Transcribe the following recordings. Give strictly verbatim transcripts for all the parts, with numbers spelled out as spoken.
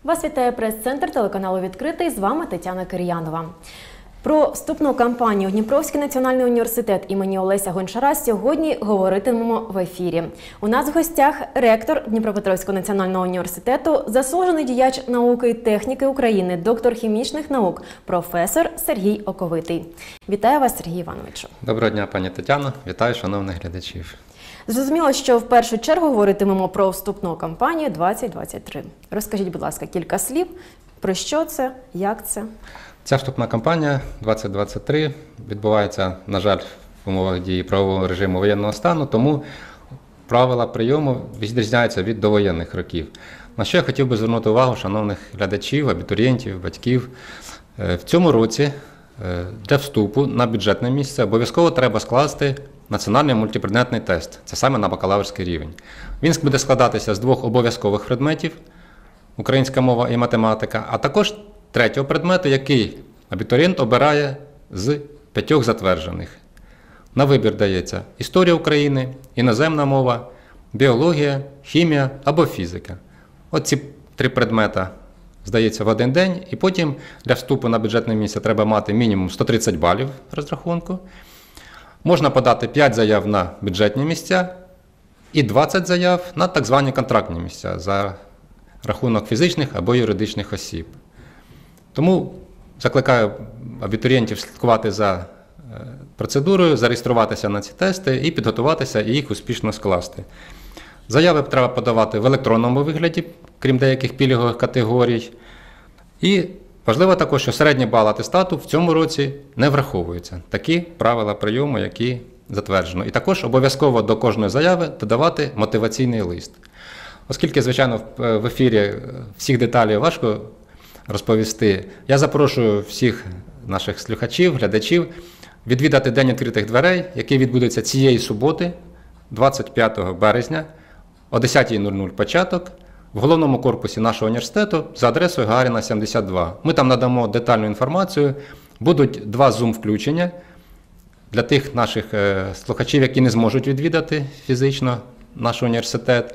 Вас вітає прес-центр телеканалу «Відкритий», з вами Тетяна Кир'янова. Про вступну кампанію Дніпровський національний університет імені Олеся Гончара сьогодні говоритимемо в ефірі. У нас в гостях ректор Дніпропетровського національного університету, заслужений діяч науки і техніки України, доктор хімічних наук, професор Сергій Оковитий. Вітаю вас, Сергій Івановичу. Доброго дня, пані Тетяно. Вітаю шановних глядачів. Зрозуміло, що в першу чергу говоритимемо про вступну кампанію двадцять двадцять три. Розкажіть, будь ласка, кілька слів, про що це, як це? Ця вступна кампанія двадцять двадцять три відбувається, на жаль, в умовах дії правового режиму воєнного стану, тому правила прийому відрізняються від довоєнних років. На що я хотів би звернути увагу шановних глядачів, абітурієнтів, батьків. В цьому році для вступу на бюджетне місце обов'язково треба скласти національний мультипредметний тест. Це саме на бакалаврський рівень. Він буде складатися з двох обов'язкових предметів – українська мова і математика, а також третього предмету, який абітурієнт обирає з п'ятьох затверджених. На вибір дається історія України, іноземна мова, біологія, хімія або фізика. От ці три предмети здається в один день, і потім для вступу на бюджетне місце треба мати мінімум сто тридцять балів розрахунку. Можна подати п'ять заяв на бюджетні місця і двадцять заяв на так звані контрактні місця за рахунок фізичних або юридичних осіб. Тому закликаю абітурієнтів слідкувати за процедурою, зареєструватися на ці тести і підготуватися і їх успішно скласти. Заяви треба подавати в електронному вигляді, крім деяких пільгових категорій. І важливо також, що середній бал атестату в цьому році не враховується. Такі правила прийому, які затверджено. І також обов'язково до кожної заяви додавати мотиваційний лист. Оскільки, звичайно, в ефірі всіх деталей важко розповісти, я запрошую всіх наших слухачів, глядачів відвідати День відкритих дверей, який відбудеться цієї суботи, двадцять п'ятого березня, о десятій нуль нуль початок, в головному корпусі нашого університету за адресою Гагаріна, сімдесят два. Ми там надамо детальну інформацію, будуть два зум-включення для тих наших слухачів, які не зможуть відвідати фізично наш університет.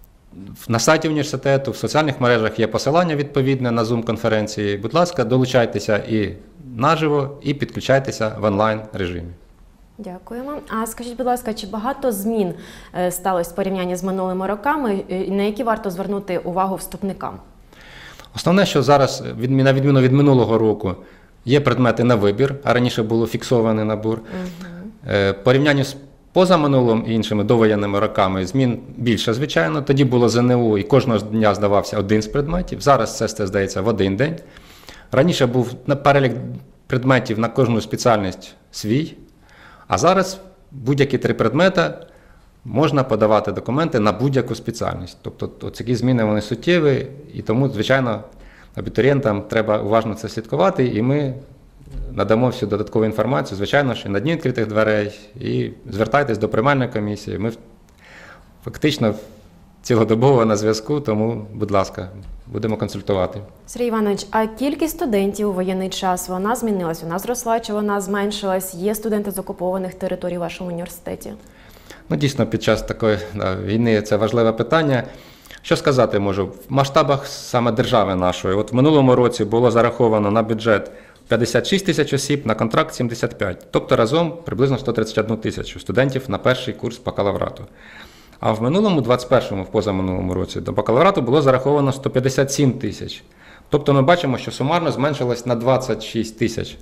На сайті університету, в соціальних мережах є посилання відповідне на зум-конференції. Будь ласка, долучайтеся і наживо, і підключайтеся в онлайн-режимі. Дякуємо. А скажіть, будь ласка, чи багато змін сталося в порівнянні з минулими роками, на які варто звернути увагу вступникам? Основне, що зараз, на відміну від минулого року, є предмети на вибір, а раніше було фіксований набор. Угу. Порівнянні з позаминулим і іншими довоєнними роками змін більше, звичайно. Тоді було ЗНО і кожного дня здавався один з предметів. Зараз це, це здається в один день. Раніше був перелік предметів на кожну спеціальність свій. А зараз будь-які три предмети можна подавати документи на будь-яку спеціальність. Тобто такі зміни вони суттєві, і тому, звичайно, абітурієнтам треба уважно це слідкувати, і ми надамо всю додаткову інформацію, звичайно, що на Дні відкритих дверей, і звертайтесь до приймальної комісії. Ми фактично цілодобово на зв'язку, тому, будь ласка, будемо консультувати. Сергій Іванович, а кількість студентів у воєнний час, вона змінилась, вона зросла чи вона зменшилась? Є студенти з окупованих територій у вашому університеті? Ну, дійсно, під час такої да, війни це важливе питання. Що сказати можу? В масштабах саме держави нашої. От в минулому році було зараховано на бюджет п'ятдесят шість тисяч осіб, на контракт сімдесят п'ять. Тобто разом приблизно сто тридцять одну тисячу студентів на перший курс бакалаврату. А в минулому, двадцять першому, в позаминулому році, до бакалаврату було зараховано сто п'ятдесят сім тисяч. Тобто ми бачимо, що сумарно зменшилось на двадцять шість тисяч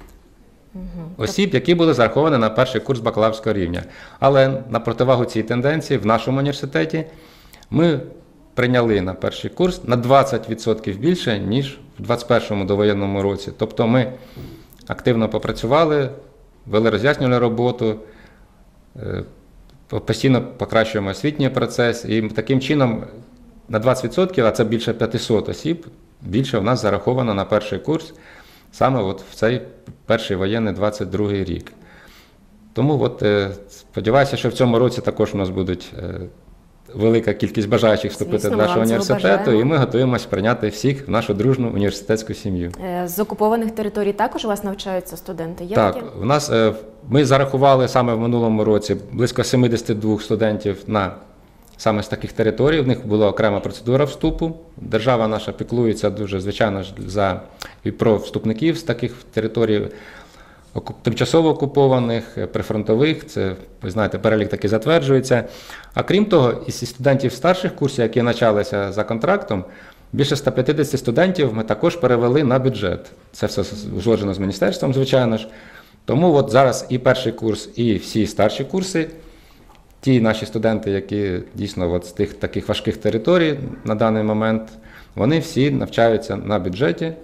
осіб, які були зараховані на перший курс бакалаврського рівня. Але на противагу цій тенденції в нашому університеті ми прийняли на перший курс на двадцять відсотків більше, ніж в двадцять першому довоєнному році. Тобто ми активно попрацювали, вели роз'яснювальну роботу, постійно покращуємо освітній процес, і таким чином на двадцять відсотків, а це більше п'ятсот осіб, більше в нас зараховано на перший курс, саме от в цей перший воєнний двадцять другий рік. Тому от, сподіваюся, що в цьому році також у нас будуть велика кількість бажаючих вступити Звісно, до нашого університету, бажаємо. І ми готуємося прийняти всіх в нашу дружну університетську сім'ю. З окупованих територій також у вас навчаються студенти? Є так, такі? У нас, ми зарахували саме в минулому році близько сімдесят два студентів на саме з таких територій. В них була окрема процедура вступу. Держава наша піклується дуже, звичайно, ж, за і про вступників з таких територій оку- тимчасово окупованих, прифронтових. Це, ви знаєте, перелік такий затверджується. А крім того, із студентів старших курсів, які навчалися за контрактом, більше ста п'ятдесят студентів ми також перевели на бюджет. Це все узгоджено з міністерством, звичайно ж. Тому от зараз і перший курс, і всі старші курси, ті наші студенти, які дійсно от з тих таких важких територій на даний момент, вони всі навчаються на бюджеті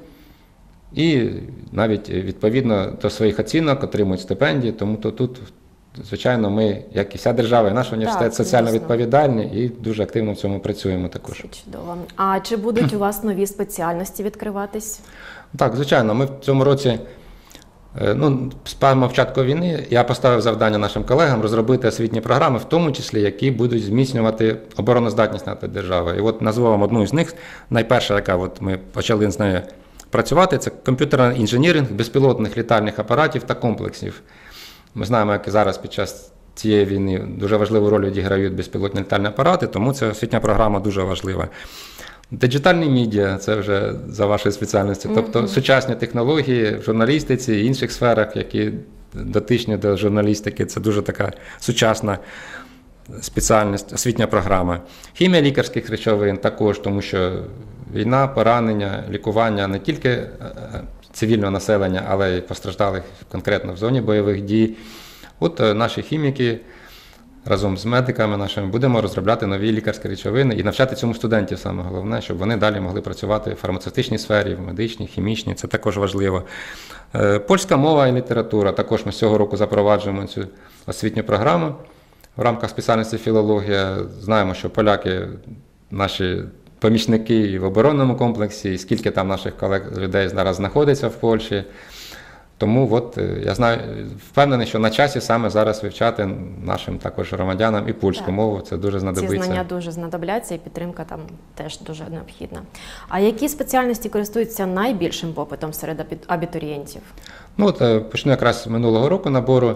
і навіть відповідно до своїх оцінок отримують стипендії. Тому то тут, звичайно, ми, як і вся держава, і наш університет, Так, соціально звісно. відповідальні і дуже активно в цьому працюємо також. Чудово. А чи будуть у вас нові спеціальності відкриватись? Так, звичайно, ми в цьому році, е, ну, з самого початку війни, я поставив завдання нашим колегам розробити освітні програми, в тому числі, які будуть зміцнювати обороноздатність нашої держави. І от назву вам одну з них, найперша, яка от ми почали з нею працювати, це комп'ютерний інженіринг безпілотних літальних апаратів та комплексів. Ми знаємо, як і зараз під час цієї війни дуже важливу роль відіграють безпілотні літальні апарати, тому ця освітня програма дуже важлива. Диджитальні медіа – це вже за вашою спеціальністю, тобто сучасні технології в журналістиці і інших сферах, які дотичні до журналістики, це дуже така сучасна спеціальність, освітня програма. Хімія лікарських речовин також, тому що війна, поранення, лікування не тільки е, цивільного населення, але й постраждалих конкретно в зоні бойових дій. От е, наші хіміки разом з медиками нашими будемо розробляти нові лікарські речовини і навчати цьому студентів, саме головне, щоб вони далі могли працювати в фармацевтичній сфері, в медичній, хімічній, це також важливо. Е, Польська мова і література, також ми з цього року запроваджуємо цю освітню програму в рамках спеціальності філологія. Знаємо, що поляки наші помічники і в оборонному комплексі, і скільки там наших колег людей зараз знаходиться в Польщі. Тому от, е, я знаю, впевнений, що на часі саме зараз вивчати нашим також громадянам і польську Так. мову, це дуже Ці знадобиться. знання дуже знадобляться і підтримка там теж дуже необхідна. А які спеціальності користуються найбільшим попитом серед абі- абітурієнтів? Ну, от, е, почну якраз з минулого року набору.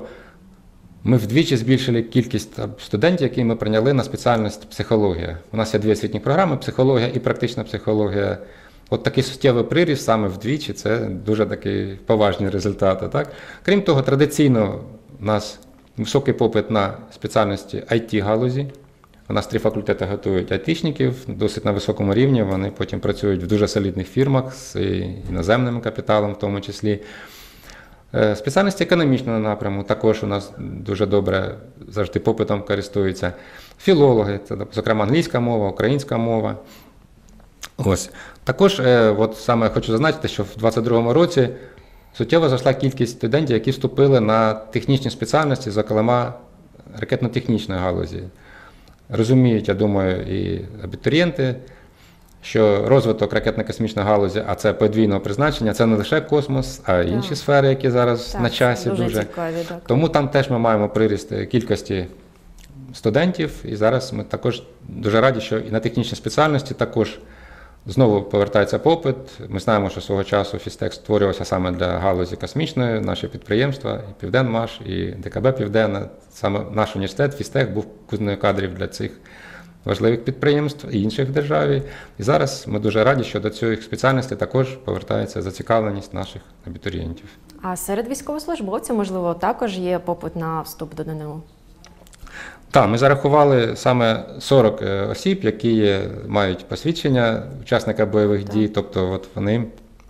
Ми вдвічі збільшили кількість студентів, які ми прийняли на спеціальність психологія. У нас є дві освітні програми – психологія і практична психологія. От такий суттєвий приріст саме вдвічі – це дуже такі поважні результати. Так? Крім того, традиційно у нас високий попит на спеціальності ай ті-галузі. У нас три факультети готують айтішників досить на високому рівні. Вони потім працюють в дуже солідних фірмах з іноземним капіталом в тому числі. Е, Спеціальності економічного напряму також у нас дуже добре завжди попитом користуються. Філологи, це, зокрема, англійська мова, українська мова. Ось. Також е, от саме хочу зазначити, що в двадцять другому році суттєво зросла кількість студентів, які вступили на технічні спеціальності, зокрема ракетно-технічної галузі. Розуміють, я думаю, і абітурієнти, що розвиток ракетно-космічної галузі, а це подвійного призначення, це не лише космос, а й інші Так. сфери, які зараз Так, на часі дуже, дуже. цікаві, так. Тому там теж ми маємо приріст кількості студентів, і зараз ми також дуже раді, що і на технічній спеціальності також знову повертається попит. Ми знаємо, що свого часу Фістех створювався саме для галузі космічної, наші підприємства, і Південмаш, і ДКБ Південне. Саме наш університет Фістех був кузнею кадрів для цих важливих підприємств і інших в державі. І зараз ми дуже раді, що до цих спеціальностей також повертається зацікавленість наших абітурієнтів. А серед військовослужбовців, можливо, також є попит на вступ до ДНУ? Так, ми зарахували саме сорок е, осіб, які є- мають посвідчення учасника бойових Так. дій, тобто от вони,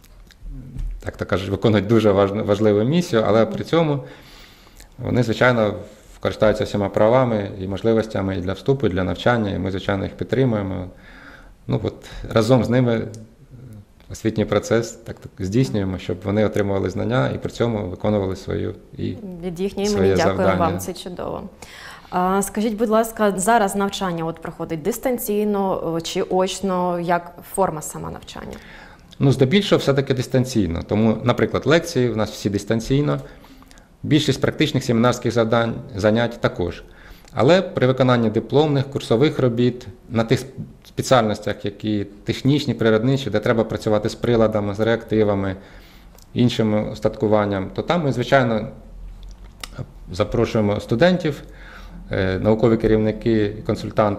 так то кажуть, виконують дуже важну- важливу місію, але при цьому вони, звичайно, користаються всіма правами і можливостями і для вступу, і для навчання, і ми, звичайно, їх підтримуємо. Ну, от, разом з ними освітній процес так, так здійснюємо, щоб вони отримували знання і при цьому виконували свою і Від їхньої своє імені дякую завдання. вам, це чудово. А, скажіть, будь ласка, зараз навчання от проходить дистанційно о, чи очно, як форма сама навчання? Ну, здебільшого все-таки дистанційно. Тому, наприклад, лекції у нас всі дистанційно, більшість практичних семінарських завдань, занять також. Але при виконанні дипломних, курсових робіт, на тих спеціальностях, які технічні, природничі, де треба працювати з приладами, з реактивами, іншим устаткуванням, то там ми, звичайно, запрошуємо студентів, е, наукові керівники, консультанти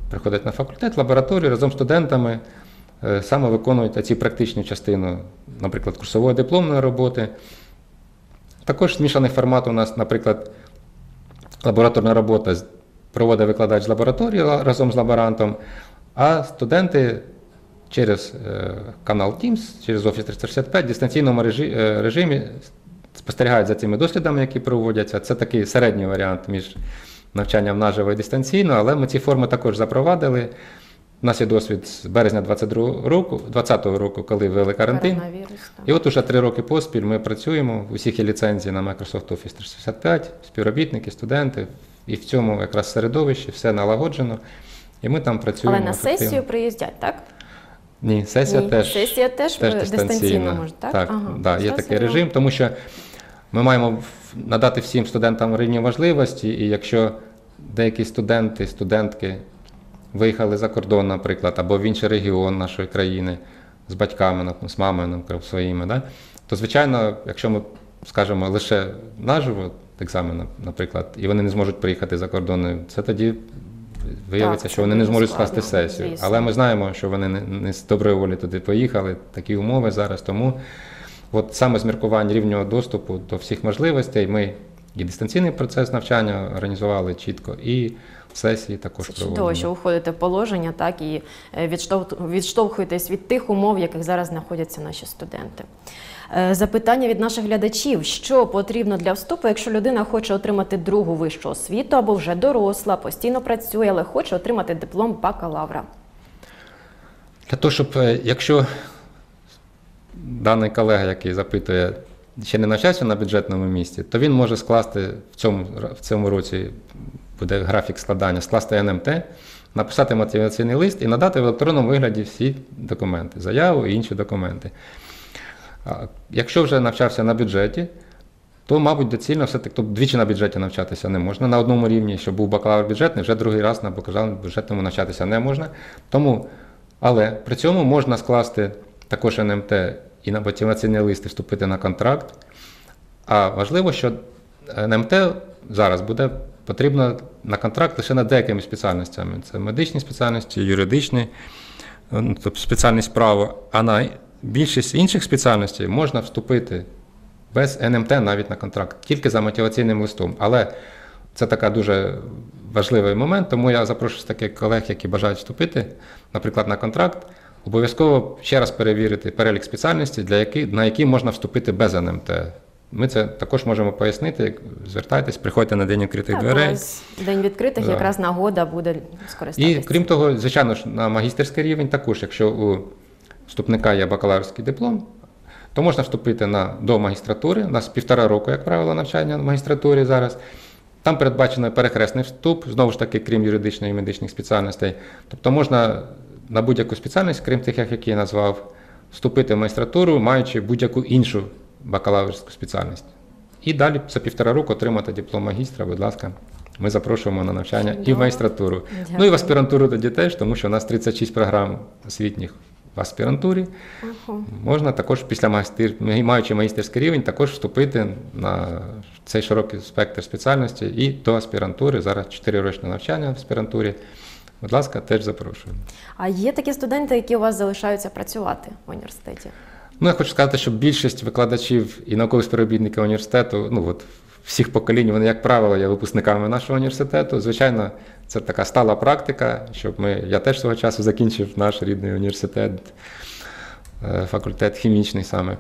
приходять на факультет, лабораторію разом з студентами е, саме виконують ці практичну частину, наприклад, курсової дипломної роботи. Також змішаний формат у нас, наприклад, лабораторна робота проводить викладач з лабораторії разом з лаборантом, а студенти через е, канал Teams, через Office триста шістдесят п'ять в дистанційному режимі, е, режимі спостерігають за цими дослідами, які проводяться. Це такий середній варіант між навчанням наживо і дистанційно, але ми ці форми також запровадили. У нас є досвід з березня двадцять другого року, двадцятого року, коли ввели карантин. І от уже три роки поспіль ми працюємо, у всіх є ліцензії на Microsoft Office триста шістдесят п'ять, співробітники, студенти, і в цьому якраз середовищі все налагоджено, і ми там працюємо. Але на ефективно. сесію приїздять, так? Ні, сесія Ні. теж, Сесія теж, теж дистанційно, дистанційна. може, так? Так, Ага. да, є Зрозуміло. такий режим, тому що ми маємо надати всім студентам рівні можливості, і якщо деякі студенти, студентки виїхали за кордон, наприклад, або в інший регіон нашої країни з батьками, з мамою своїми, да, то, звичайно, якщо ми скажемо лише наживо екзамен, наприклад, і вони не зможуть приїхати за кордон, це тоді виявиться, Так, що вони не зможуть скласти складно, сесію. звісно. Але ми знаємо, що вони не, не з доброї волі туди поїхали, такі умови зараз. Тому от саме з міркувань рівнього доступу до всіх можливостей ми і дистанційний процес навчання організували чітко, і сесії також Це проводимо. чудово, що входите в положення, так, і е, відштовх- відштовхуєтесь від тих умов, в яких зараз знаходяться наші студенти. Е, Запитання від наших глядачів. Що потрібно для вступу, якщо людина хоче отримати другу вищу освіту або вже доросла, постійно працює, але хоче отримати диплом бакалавра? Для того, щоб, е, якщо даний колега, який запитує, ще не навчався на бюджетному місці, то він може скласти в цьому, в цьому році, буде графік складання, скласти ен ем те, написати мотиваційний лист і надати в електронному вигляді всі документи, заяву і інші документи. А якщо вже навчався на бюджеті, то, мабуть, доцільно все-таки, тобто двічі на бюджеті навчатися не можна. На одному рівні, щоб був бакалавр бюджетний, вже другий раз на бакалавр бюджетному навчатися не можна. Тому, але при цьому можна скласти також ен ем те і на мотиваційний лист і вступити на контракт. А важливо, що ен ем те зараз буде потрібно на контракт лише над деякими спеціальностями. Це медичні спеціальності, юридичні, тобто спеціальність право. А на більшість інших спеціальностей можна вступити без ен ем те навіть на контракт, тільки за мотиваційним листом. Але це така дуже важливий момент, тому я запрошую таких колег, які бажають вступити, наприклад, на контракт, обов'язково ще раз перевірити перелік спеціальностей, для які, на які можна вступити без ен ем те. Ми це також можемо пояснити. Звертайтесь, приходьте на день відкритих Так, дверей. ось День відкритих, Да. якраз нагода буде скористатися. І крім того, звичайно ж, на магістерський рівень також, якщо у вступника є бакалаврський диплом, то можна вступити на, до магістратури. У нас півтора року, як правило, навчання в магістратурі зараз. Там передбачено перехресний вступ, знову ж таки, крім юридичної і медичних спеціальностей. Тобто можна на будь-яку спеціальність, крім тих, які я назвав, вступити в магістратуру, маючи будь-яку іншу бакалаврську спеціальність. І далі за півтора року отримати диплом магістра, будь ласка, ми запрошуємо на навчання і в Чудово. магістратуру. Дякую. Ну і в аспірантуру тоді теж, тому що у нас тридцять шість програм освітніх в аспірантурі. Ага. Можна також після магістр... маючи магістерський рівень, також вступити на цей широкий спектр спеціальностей і до аспірантури. Зараз чотирирічне навчання в аспірантурі. Будь ласка, теж запрошую. А є такі студенти, які у вас залишаються працювати в університеті? Ну, я хочу сказати, що більшість викладачів і наукових співробітників університету, ну от всіх поколінь, вони, як правило, є випускниками нашого університету. Звичайно, це така стала практика, щоб ми, я теж свого часу закінчив наш рідний університет, факультет хімічний саме.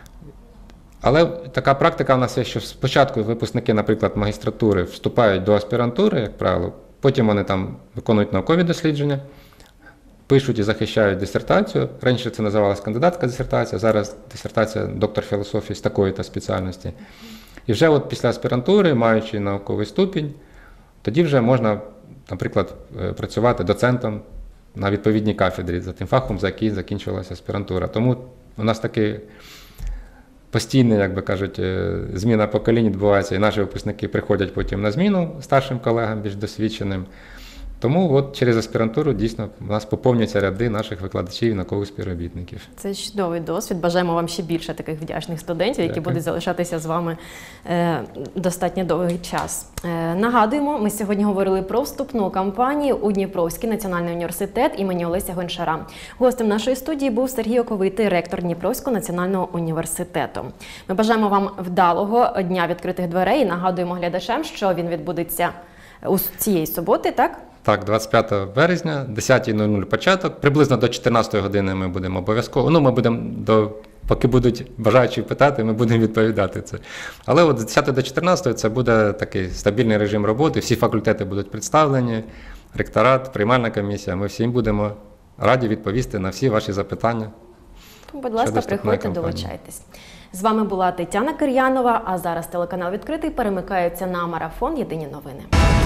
Але така практика в нас є, що спочатку випускники, наприклад, магістратури вступають до аспірантури, як правило, потім вони там виконують наукові дослідження, пишуть і захищають дисертацію. Раніше це називалась кандидатська дисертація, зараз дисертація доктор філософії з такої-то спеціальності. І вже от після аспірантури, маючи науковий ступінь, тоді вже можна, наприклад, працювати доцентом на відповідній кафедрі за тим фахом, за який закінчувалася аспірантура. Тому у нас такий постійний, як би кажуть, зміна поколінь відбувається, і наші випускники приходять потім на зміну старшим колегам, більш досвідченим. Тому от через аспірантуру дійсно у нас поповнюються ряди наших викладачів і наукових співробітників. Це чудовий досвід. Бажаємо вам ще більше таких вдячних студентів, які Дякую. будуть залишатися з вами е, достатньо довгий час. Е, нагадуємо, ми сьогодні говорили про вступну кампанію у Дніпровський національний університет імені Олеся Гончара. Гостем нашої студії був Сергій Оковитий, ректор Дніпровського національного університету. Ми бажаємо вам вдалого дня відкритих дверей і нагадуємо глядачам, що він відбудеться у цієї суботи, так? Так, двадцять п'ятого березня, десята нуль нуль початок. Приблизно до чотирнадцятої години ми будемо обов'язково. Ну, ми будемо до поки будуть бажаючі питати, ми будемо відповідати це. Але от з десятої до чотирнадцятої це буде такий стабільний режим роботи. Всі факультети будуть представлені, ректорат, приймальна комісія. Ми всім будемо раді відповісти на всі ваші запитання. Будь ласка, щодо вступної приходьте, кампанії. долучайтесь. З вами була Тетяна Кир'янова, а зараз телеканал «Відкритий» перемикається на марафон «Єдині новини».